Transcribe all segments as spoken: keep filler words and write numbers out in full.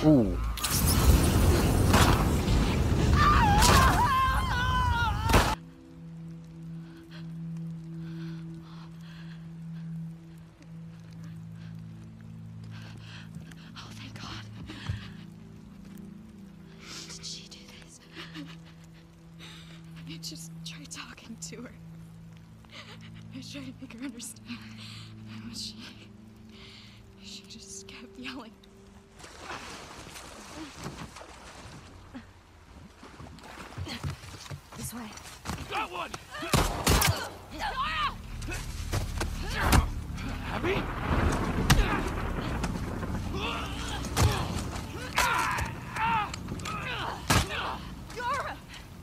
Ooh. Oh, thank God. Did she do this? I just tried talking to her. I tried to make her understand. But she... She just kept yelling. This way. Got one! Abby? Yara!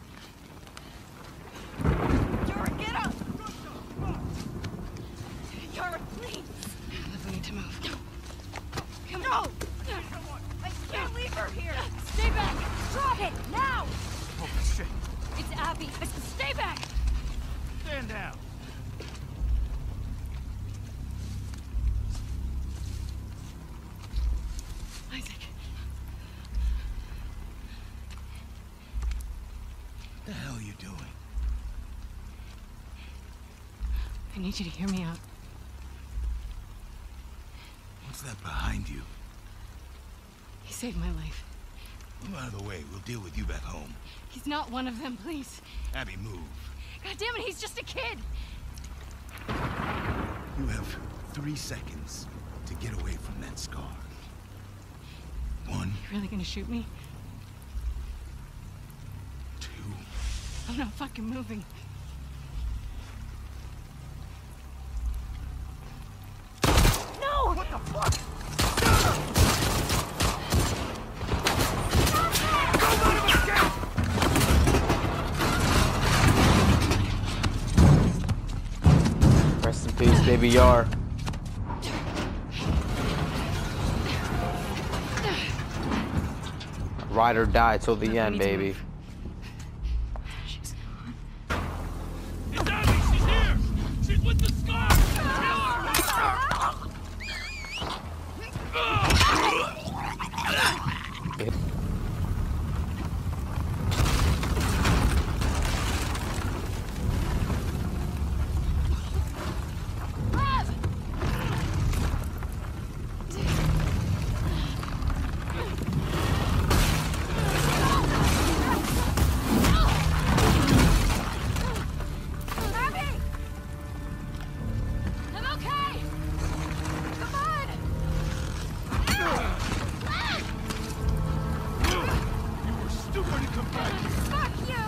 Yara, get up! Yara, please! We need to move. No! Come on! I can't leave her here! Stay back! Drop it! Now! Oh, shit. It's Abby. I said stay back! Stand down. Isaac. What the hell are you doing? I need you to hear me out. What's that behind you? He saved my life. Move out of the way. We'll deal with you back home. He's not one of them, please. Abby, move. God damn it, he's just a kid! You have three seconds to get away from that scar. One, You really gonna shoot me? two, I'm not fucking moving. No! What the fuck? Rest in peace, baby Yar. Ride or die till the end, baby. She's gone. It's Abby! She's here! She's with the scar! Abby! I'm okay! Come on! You were stupid to come back here! Fuck you!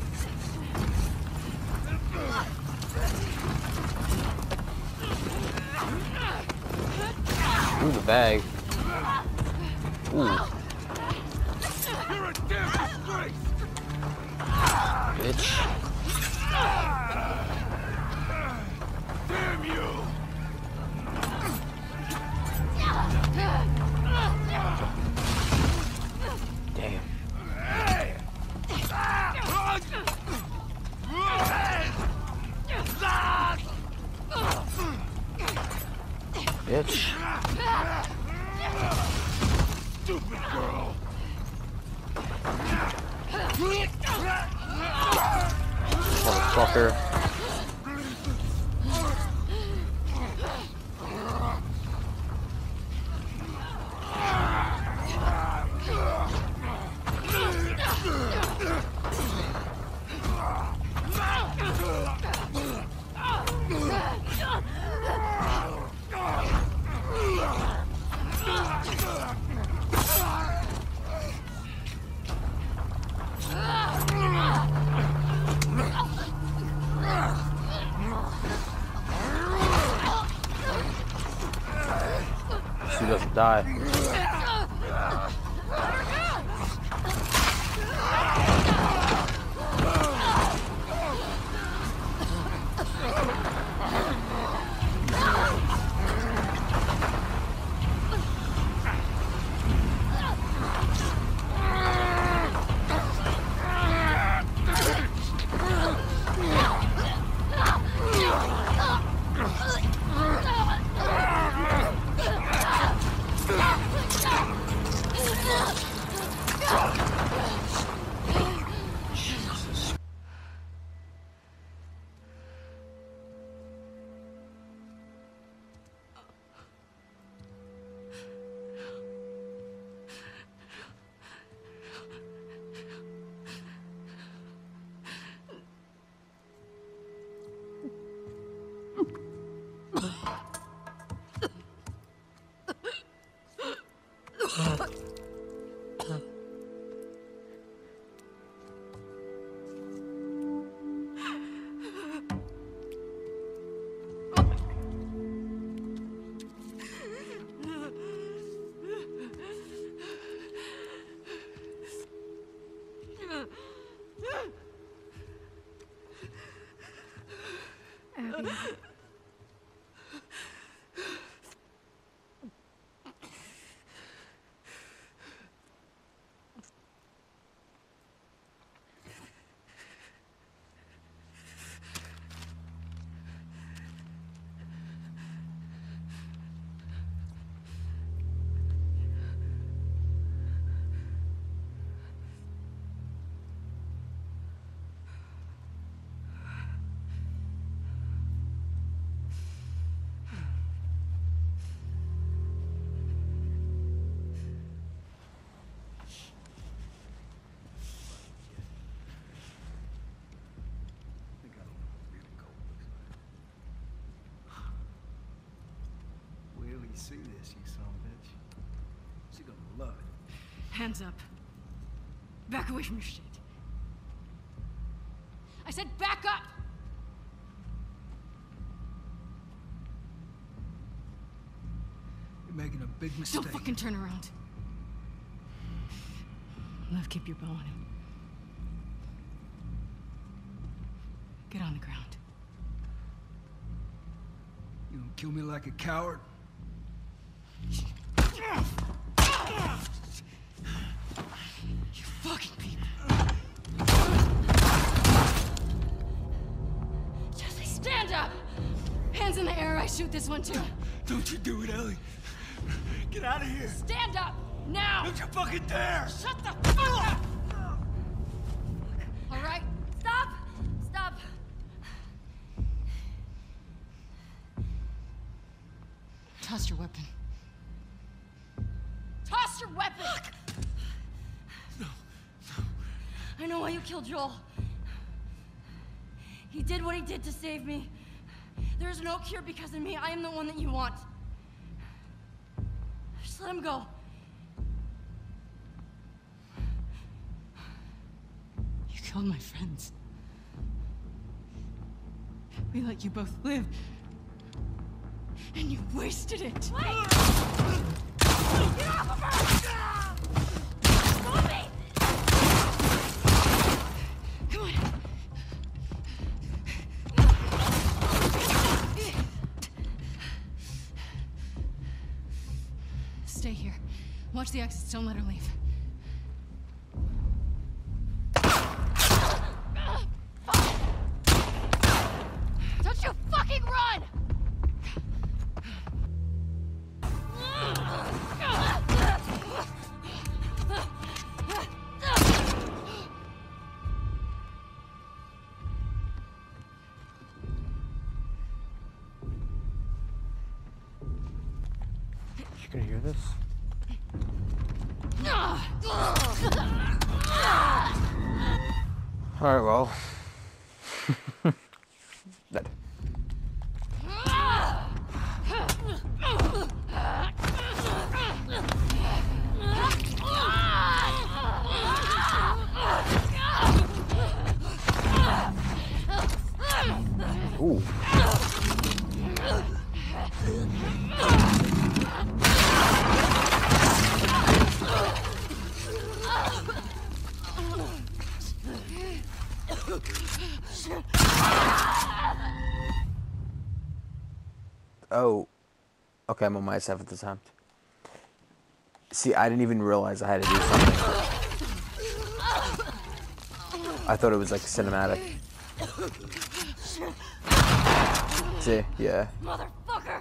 Ooh, the bag. Ooh, You're a damn disgrace! bitch. Damn you! Damn. Hey! Bitch. Stupid girl! Motherfucker. She doesn't die. Abby. See this, you son of a bitch. She's gonna love it. Hands up. Back away from your shit. I said back up! You're making a big mistake. Don't fucking turn around. Liv, keep your bow on him. Get on the ground. You gonna kill me like a coward? You fucking people. Jesse, stand up! Hands in the air, I shoot this one too. Don't you do it, Ellie. Get out of here. Stand up! Now! Don't you fucking dare! Shut the fuck up! All right? Stop! Stop! Toss your weapon. Toss your weapon! No, no. I know why you killed Joel. He did what he did to save me. There's no cure because of me. I am the one that you want. Just let him go. You killed my friends. We let you both live. And you wasted it. Wait! Get off of her! Stop me! Come on. Stay here. Watch the exits. Don't let her leave. Don't you fucking run! You can hear this? Alright, well. Dead. Ooh. Oh. Okay, I'm on my seventh attempt. See, I didn't even realize I had to do something. I thought it was like cinematic. See, yeah. Motherfucker!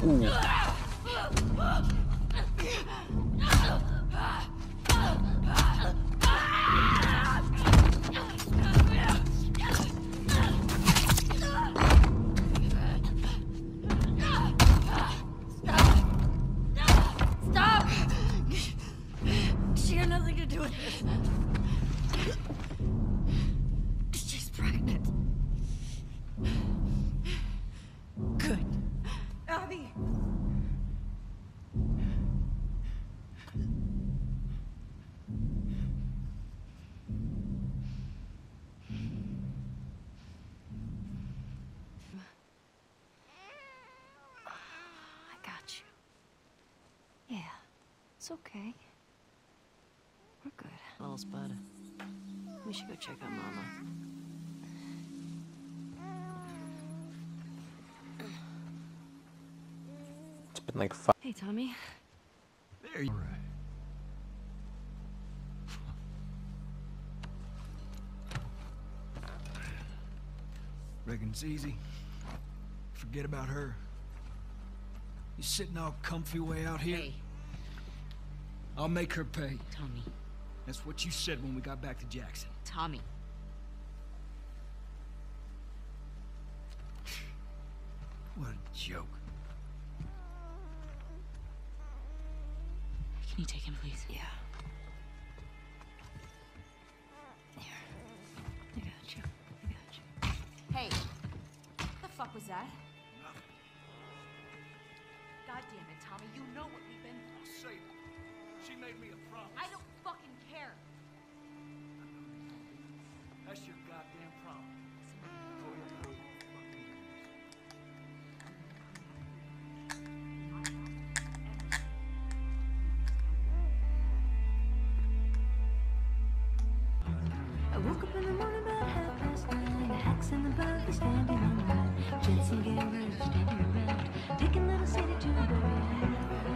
Ooh. Stop! She had nothing to do with this. She's pregnant. Good. Abby! I got you. Yeah, it's okay. We're good. Well, Spud, we should go check on Mama. It's been like five. Hey, Tommy. There you right. Reckon it's easy. Forget about her. You sitting all comfy way out here? Hey, I'll make her pay. Tommy. That's what you said when we got back to Jackson. Tommy. What a joke. Can you take him, please? Yeah. Here. I got you. I got you. Hey, what the fuck was that? God damn it, Tommy, you know what we've been through. Say it. She made me a promise. I don't fucking care. That's your goddamn problem. I woke up in the morning about half past nine. The hacks and the bugs standing on the line. Jensen gamblers standing around, taking little city to the bed.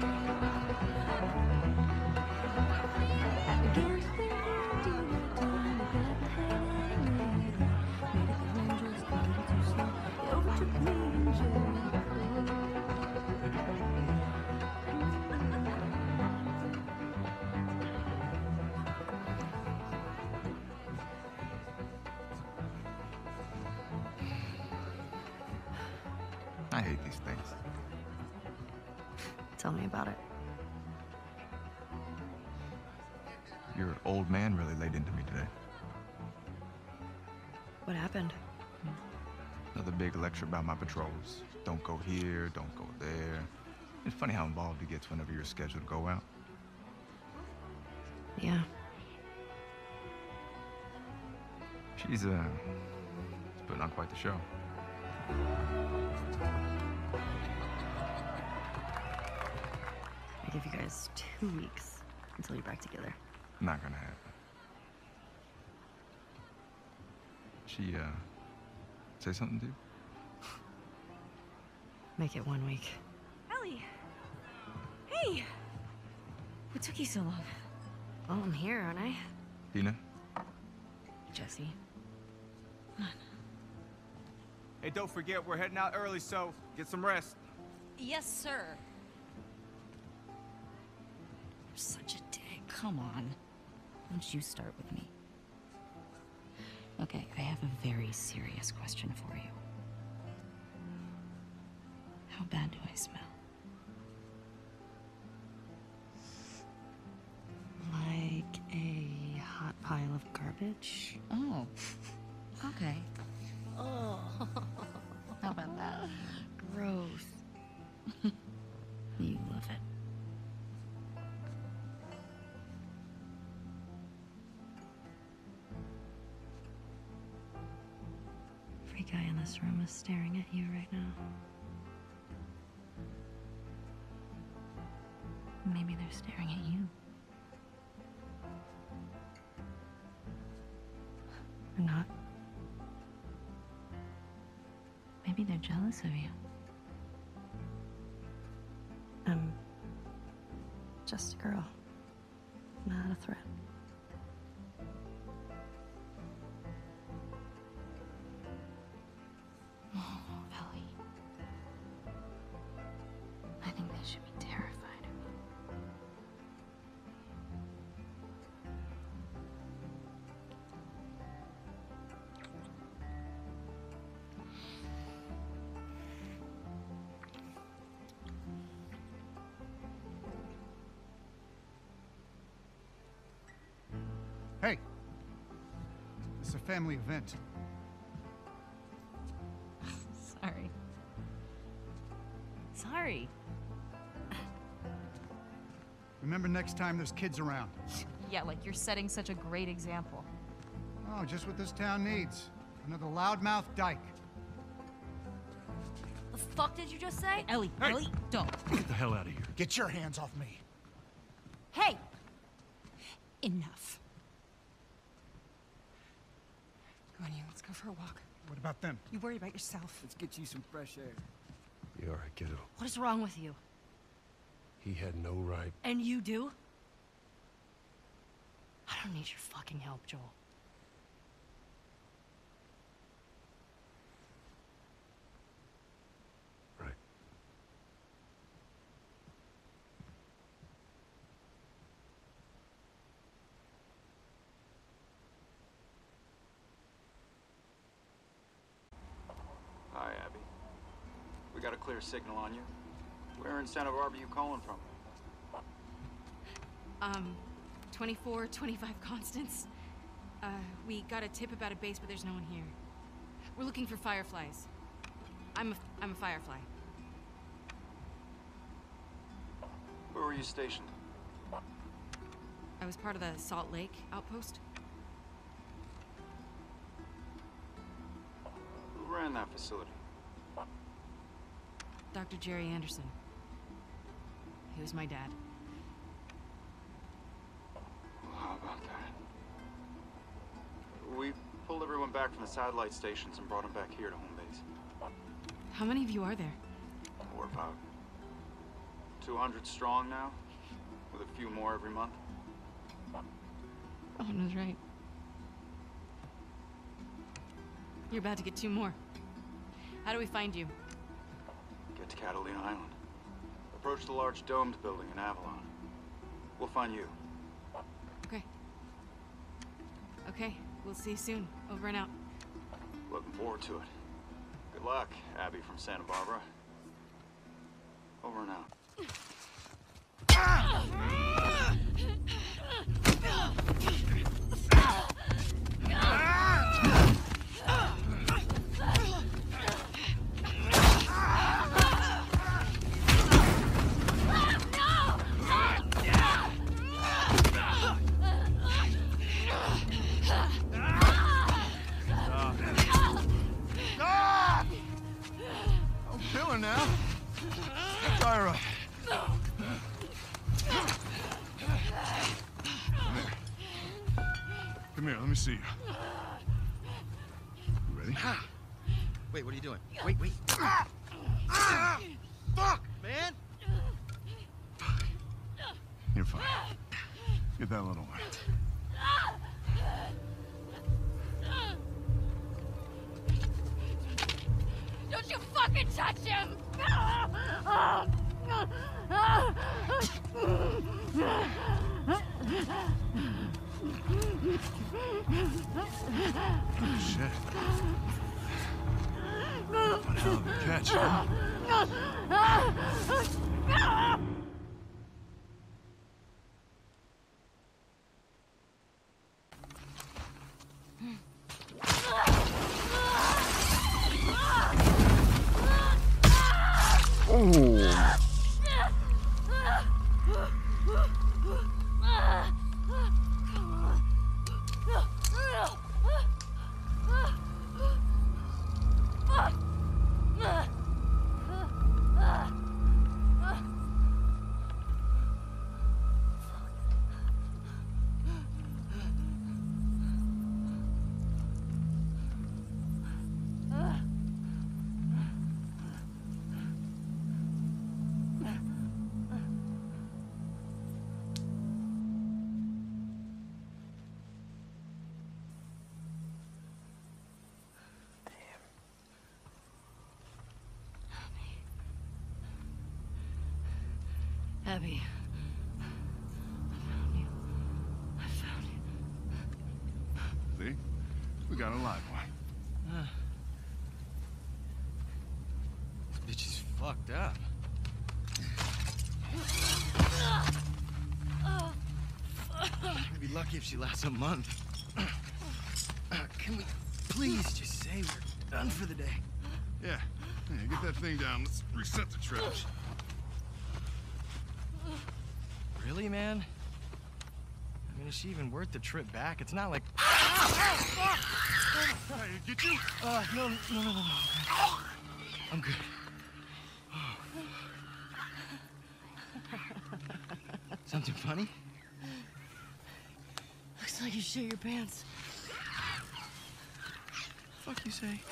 I began to think I'd do my time. I got my head and made it right. Made it home just a little too slow. It overtook me in Jericho. I hate these things. Tell me about it. Your old man really laid into me today. What happened? Another big lecture about my patrols. Don't go here, don't go there. It's funny how involved he gets whenever you're scheduled to go out. Yeah. She's, uh, putting on quite the show. I give you guys two weeks until you're back together. Not gonna happen. She, uh, say something to you? Make it one week. Ellie! Hey! What took you so long? Well, I'm here, aren't I? Dina? Jesse. Hey, don't forget, we're heading out early, so get some rest. Yes, sir. You're such a dick. Come on. Why don't you start with me? Okay, I have a very serious question for you. How bad do I smell? Like a hot pile of garbage? Oh, okay. Oh, how about that? Gross. You love it. Every guy in this room is staring at you right now. Maybe they're staring at you. Or not. Maybe they're jealous of you. I'm just a girl, not a threat. Oh, Ellie. Hey! It's a family event. Sorry. Sorry. Remember next time there's kids around. Yeah, like you're setting such a great example. Oh, just what this town needs. Another loudmouth dyke. The fuck did you just say? Ellie, Hey! Ellie, don't. Get the hell out of here. Get your hands off me. Hey! Enough. Come on, you. Let's go for a walk. What about them? You worry about yourself. Let's get you some fresh air. You all right, kiddo? What is wrong with you? He had no right. And you do? I don't need your fucking help, Joel. Right. Hi, Abby. We got a clear signal on you. Where in Santa Barbara are you calling from? Um, twenty-four twenty-five Constance. Uh, we got a tip about a base, but there's no one here. We're looking for fireflies. I'm a, I'm a firefly. Where were you stationed? I was part of the Salt Lake outpost. Who ran that facility? Doctor Jerry Anderson. He was my dad. Well, how about that? We pulled everyone back from the satellite stations and brought them back here to home base. How many of you are there? We're about two hundred strong now, with a few more every month. Owen was right. You're about to get two more. How do we find you? Get to Catalina Island. Approach the large domed building in Avalon. We'll find you. Okay. Okay, we'll see you soon. Over and out. Looking forward to it. Good luck, Abby from Santa Barbara. Over and out. Now. Fire up. Come here, let me see you. You ready? Wait, what are you doing? Wait, wait. Ah! Ah! Fuck, man! You're fine. Get that little one. Don't you fucking touch him! Shit. One hell of a catch, huh? Abby. I found you. I found you. See? We got a live one. Uh, this bitch is fucked up. Oh, fuck. I'd be lucky if she lasts a month. Can we please just say we're done for the day? Yeah. Yeah, get that thing down. Let's reset the traps. Really, man? I mean, is she even worth the trip back? It's not like... Ah, Hey, get you? Uh, no, no, no, no, no. I'm good. Something funny? Looks like you shit your pants. Fuck you say?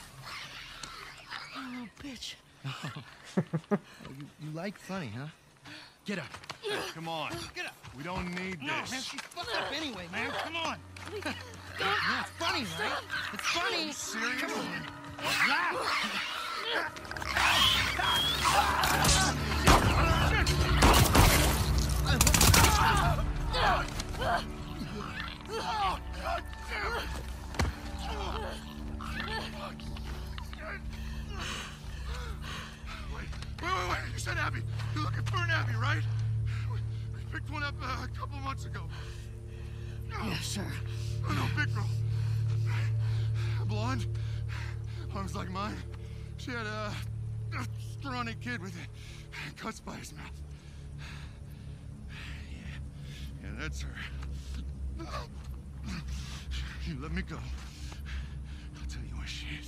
Oh, bitch. Oh. Oh, you, you like funny, huh? Get up. Come on. Get up. We don't need No, this. man, she's fucked up anyway, man. Come on. No, it's funny, right? It's funny. Serious? Come on. Laugh. Oh, God damn it! Wait, wait, wait, wait. You said Abby. You're looking for an Abby, right? We, we picked one up uh, a couple months ago. Yeah, sure. Oh, no, big girl. Blonde. Arms like mine. She had a, a scrawny kid with cuts by his mouth. Yeah, yeah, that's her. You let me go. I'll tell you where she is.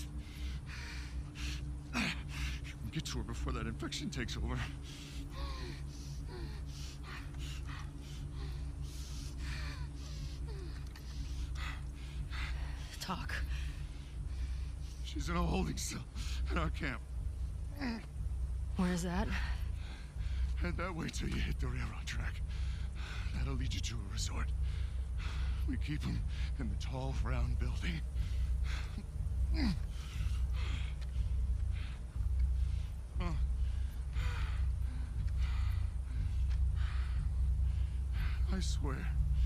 Get to her before that infection takes over. Talk. She's in a holding cell at our camp. Where's that? Head that way till you hit the railroad track. That'll lead you to a resort. We keep them in the tall, round building. Huh. I swear.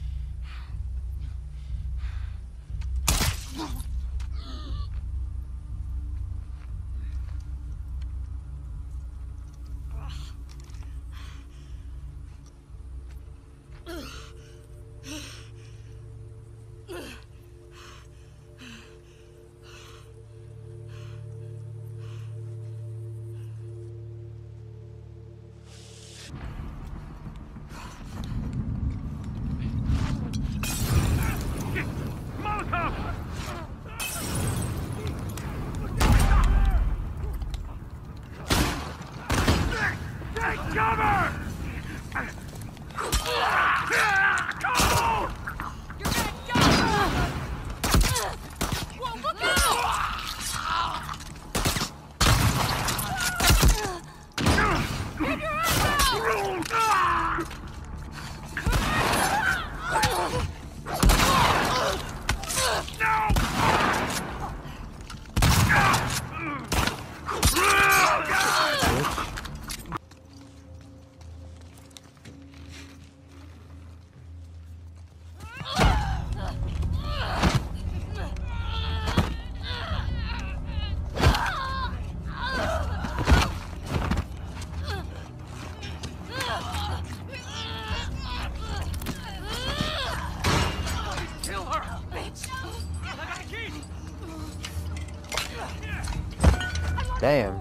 Damn.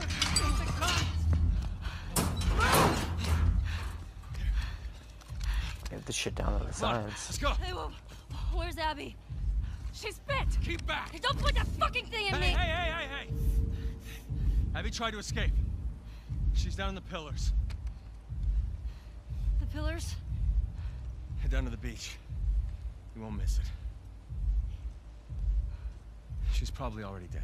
Get this shit down to the science. Let's go. Hey, well, where's Abby? She's bit! Keep back! Hey, don't put that fucking thing in Hey, me! hey, hey, hey, hey! Abby tried to escape. She's down in the pillars. The pillars? Head down to the beach. You won't miss it. She's probably already dead.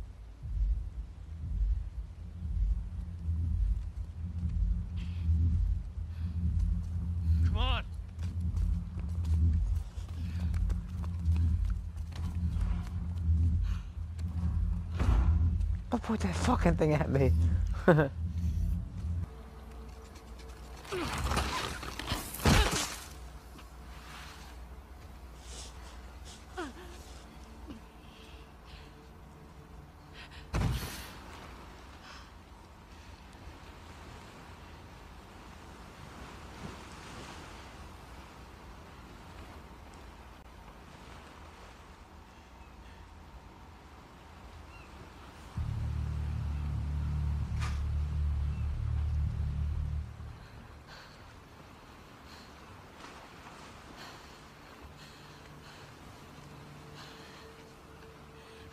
Come on! Don't point that fucking thing at me.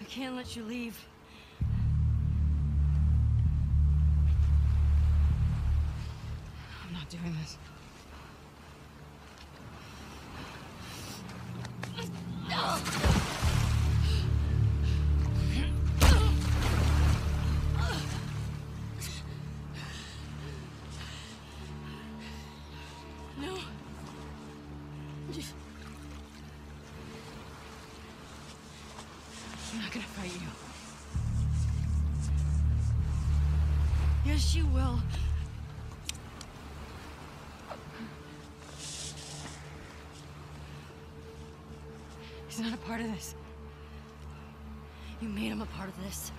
can't let you leave. I'm not doing this. No. I'm not gonna fight you. Yes, you will. He's not a part of this. You made him a part of this.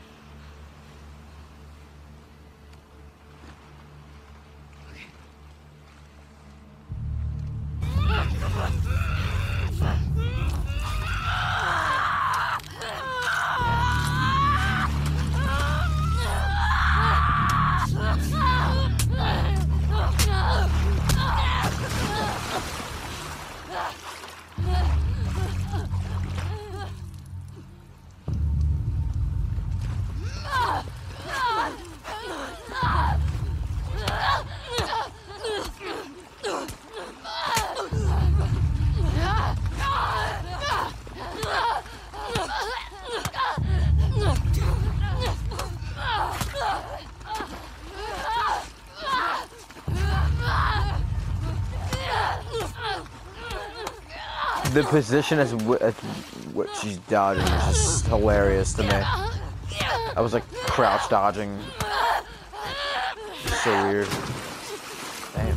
The position as, w as what she's dodging is just hilarious to me. I was like crouch dodging. So weird. Damn.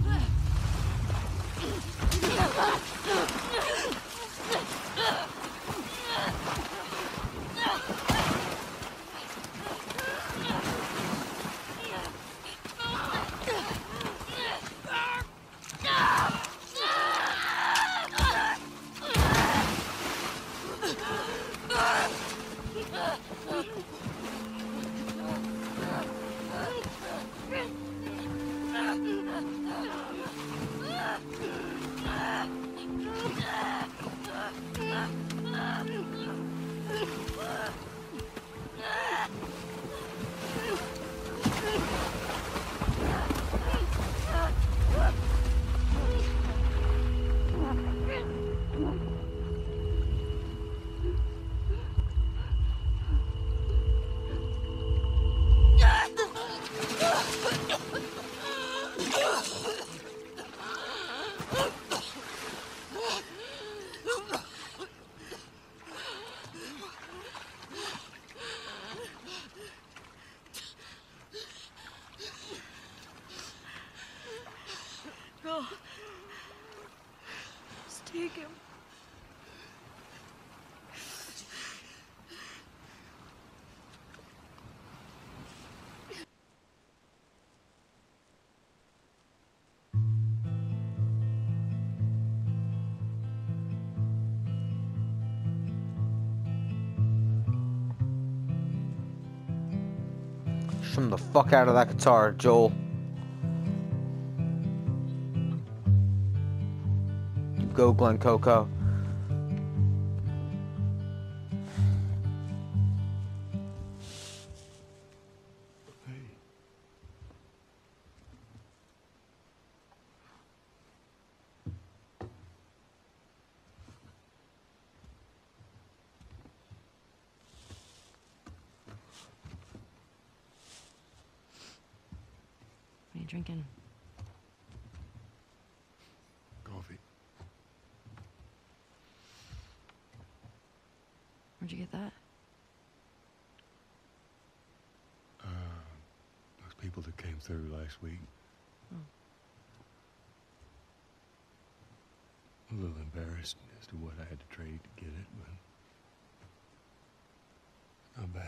No. Just take him. Shum the fuck out of that guitar, Joel. Go, Glen Coco. What are you drinking? Coffee. Where'd you get that? Uh, those people that came through last week. Oh. A little embarrassed as to what I had to trade to get it, but not bad.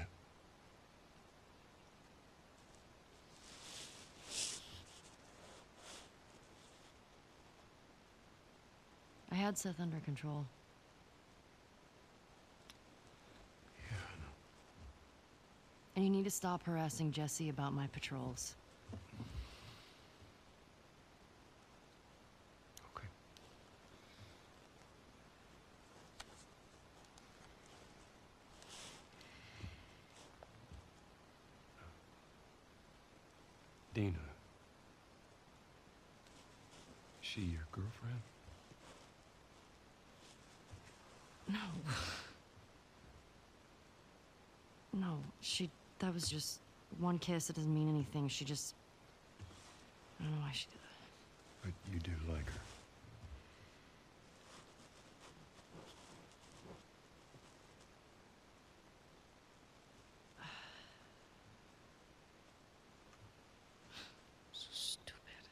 I had Seth under control. Yeah, I know. And you need to stop harassing Jesse about my patrols. Okay. Dina. She your girlfriend? No. No, she... That was just one kiss. It doesn't mean anything. She just... I don't know why she did that. But you do like her. So stupid.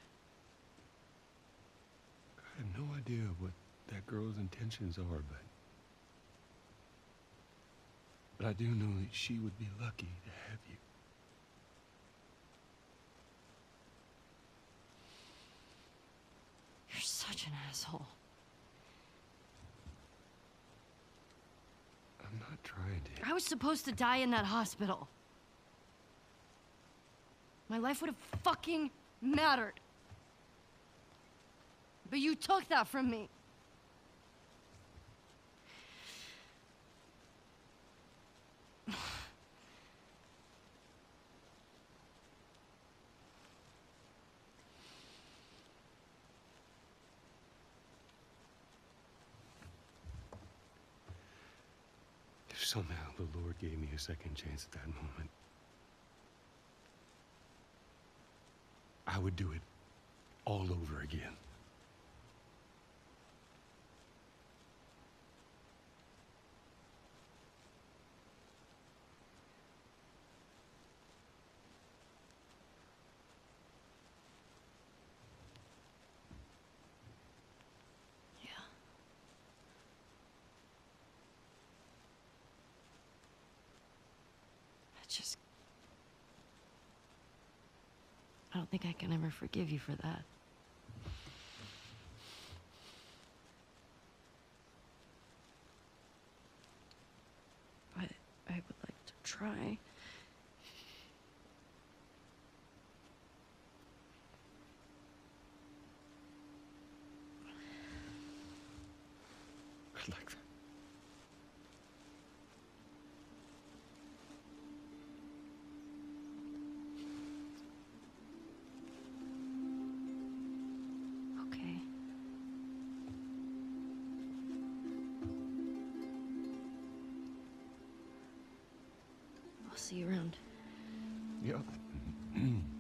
I have no idea what that girl's intentions are, but... But I do know that she would be lucky to have you. You're such an asshole. I'm not trying to... I was supposed to die in that hospital. My life would have fucking mattered. But you took that from me. If somehow the Lord gave me a second chance at that moment, I would do it all over again. Just... I don't think I can ever forgive you for that. But I would like to try. I'd like that. Okay. I'll see you around. Yep.